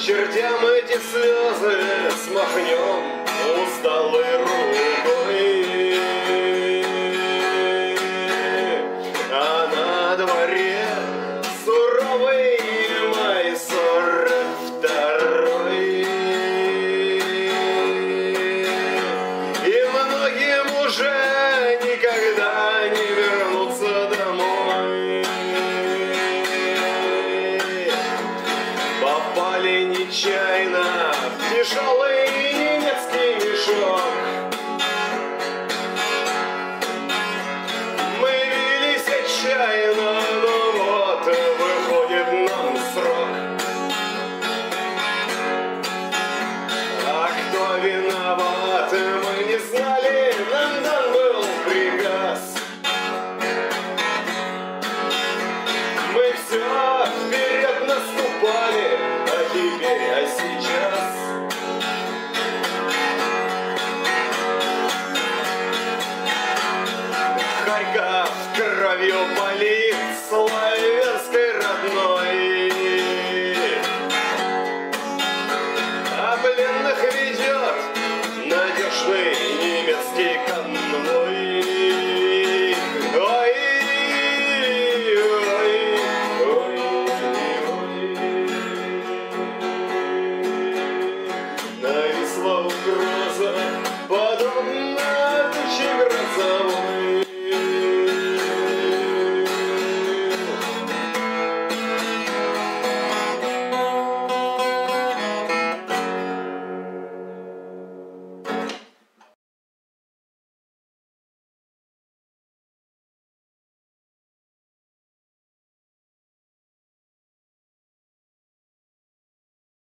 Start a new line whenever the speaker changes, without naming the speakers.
чертям эти слезы смахнем усталой рукой. А на дворе суровый май 42-й. И многим уже никогда не вернуться домой. Попали нечаянно в тяжелый немецкий мешок. Мы бились отчаянно, но вот выходит нам срок. А кто виноват, мы не знали, нам дан был приказ. Мы все вперед наступали, а теперь, а сейчас Харьков кровью полит славянской родной. А пленных ведет надежный немецкий конвой. Ой, ой, ой, ой. Нависла угроза